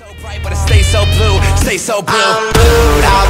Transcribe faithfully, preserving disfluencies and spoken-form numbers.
So bright, but it stays so blue, stay so blue.